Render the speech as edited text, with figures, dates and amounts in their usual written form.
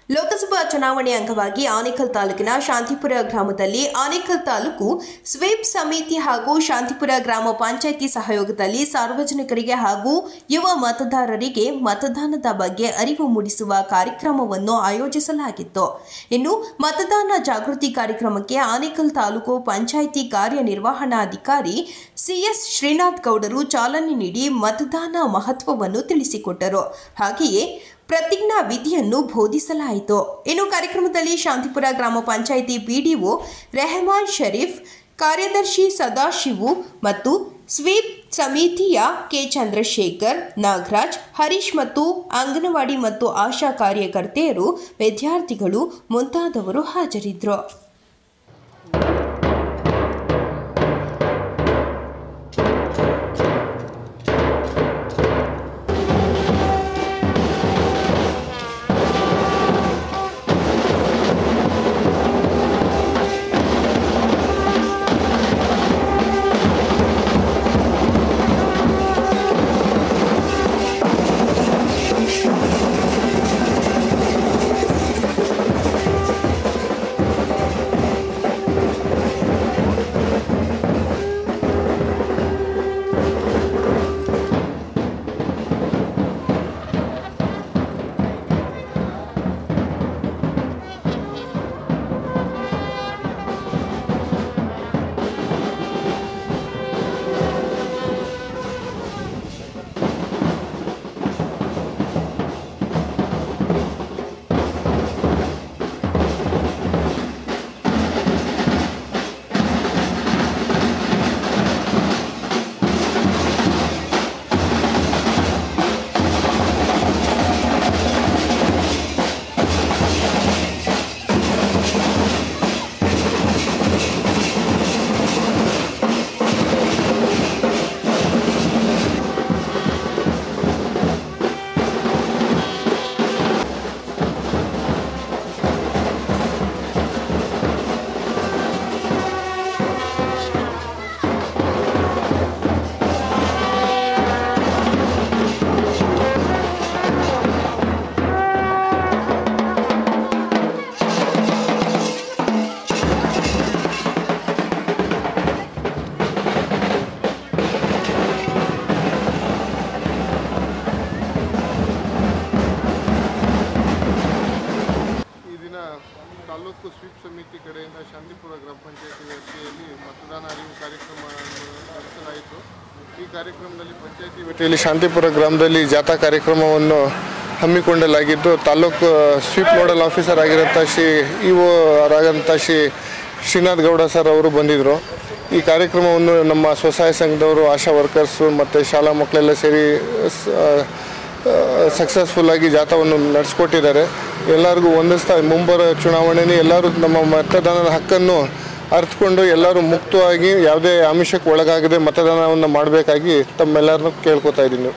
ಲೋಕಸಭಾ ಚುನಾವಣೆ ಅಂಗವಾಗಿ ಆನೇಕಲ್ ತಾಲೂಕಿನ ಶಾಂತಿಪುರ ಗ್ರಾಮದಲ್ಲಿ ಆನೇಕಲ್ ತಾಲೂಕು ಸ್ವೀಪ್ ಸಮಿತಿ ಹಾಗೂ ಶಾಂತಿಪುರ ಗ್ರಾಮ ಪಂಚಾಯಿತಿ ಸಹಯೋಗದಲ್ಲಿ ಸಾರ್ವಜನಿಕರಿಗೆ ಹಾಗೂ ಯುವ ಮತದಾರರಿಗೆ ಮತದಾನದ ಬಗ್ಗೆ ಅರಿವು ಮೂಡಿಸುವ ಕಾರ್ಯಕ್ರಮವನ್ನು ಆಯೋಜಿಸಲಾಗಿತ್ತು. ಇನ್ನು ಮತದಾನ ಜಾಗೃತಿ ಕಾರ್ಯಕ್ರಮಕ್ಕೆ ಆನೇಕಲ್ ತಾಲೂಕು ಪಂಚಾಯಿತಿ ಕಾರ್ಯನಿರ್ವಹಣಾಧಿಕಾರಿ ಸಿಎಸ್ ಶ್ರೀನಾಥ್ ಗೌಡರು ಚಾಲನೆ ನೀಡಿ ಮತದಾನ ಮಹತ್ವವನ್ನು ತಿಳಿಸಿಕೊಟ್ಟರು. ಹಾಗೆಯೇ ಪ್ರತಿಜ್ಞಾ ವಿಧಿಯನ್ನು ಬೋಧಿಸಲಾಯಿತು. ಇನ್ನು ಕಾರ್ಯಕ್ರಮದಲ್ಲಿ ಶಾಂತಿಪುರ ಗ್ರಾಮ ಪಂಚಾಯಿತಿ ಪಿಡಿಒ ರೆಹಮಾನ್ ಶರೀಫ್, ಕಾರ್ಯದರ್ಶಿ ಸದಾಶಿವು ಮತ್ತು ಸ್ವೀಪ್ ಸಮಿತಿಯ ಕೆ ಚಂದ್ರಶೇಖರ್, ನಾಗರಾಜ್, ಹರೀಶ್ ಮತ್ತು ಅಂಗನವಾಡಿ ಮತ್ತು ಆಶಾ ಕಾರ್ಯಕರ್ತೆಯರು, ವಿದ್ಯಾರ್ಥಿಗಳು ಮುಂತಾದವರು ಹಾಜರಿದ್ದರು. ತಾಲೂಕು ಸ್ವೀಪ್ ಸಮಿತಿ ಕಡೆಯಿಂದ ಶಾಂತಿಪುರ ಗ್ರಾಮ ಪಂಚಾಯತಿ ವ್ಯಾಪ್ತಿಯಲ್ಲಿ ಮತದಾನ ಅರಿವು ಕಾರ್ಯಕ್ರಮ ನಡೆಸಲಾಯಿತು. ಈ ಕಾರ್ಯಕ್ರಮದಲ್ಲಿ ಪಂಚಾಯತಿ ವ್ಯಾಪ್ತಿಯಲ್ಲಿ ಶಾಂತಿಪುರ ಗ್ರಾಮದಲ್ಲಿ ಜಾಥಾ ಕಾರ್ಯಕ್ರಮವನ್ನು ಹಮ್ಮಿಕೊಳ್ಳಲಾಗಿದ್ದು, ತಾಲೂಕು ಸ್ವೀಪ್ ನೋಡಲ್ ಆಫೀಸರ್ ಆಗಿರೋಂಥ ಇಒ ಆದಂಥ ಶ್ರೀನಾಥ್ ಗೌಡ ಸರ್ ಅವರು ಬಂದಿದ್ದರು. ಈ ಕಾರ್ಯಕ್ರಮವನ್ನು ನಮ್ಮ ಸ್ವಸಹಾಯ ಸಂಘದವರು, ಆಶಾ ವರ್ಕರ್ಸು ಮತ್ತು ಶಾಲಾ ಮಕ್ಕಳೆಲ್ಲ ಸೇರಿ ಸಕ್ಸಸ್ಫುಲ್ಲಾಗಿ ಜಾಥಾವನ್ನು ನಡೆಸ್ಕೊಟ್ಟಿದ್ದಾರೆ. ಎಲ್ಲರಿಗೂ ಒಂದಿಸ್ತಾ ಮುಂಬರುವ ಚುನಾವಣೆಯಲ್ಲಿ ಎಲ್ಲರೂ ನಮ್ಮ ಮತದಾನದ ಹಕ್ಕನ್ನು ಅರ್ಥಕೊಂಡು ಎಲ್ಲರೂ ಮುಕ್ತವಾಗಿ ಯಾವುದೇ ಆಮಿಷಕ್ಕೆ ಒಳಗಾಗದೆ ಮತದಾನವನ್ನು ಮಾಡಬೇಕಾಗಿ ತಮ್ಮೆಲ್ಲರನ್ನೂ ಕೇಳ್ಕೊತಾ ಇದ್ದೀನಿ.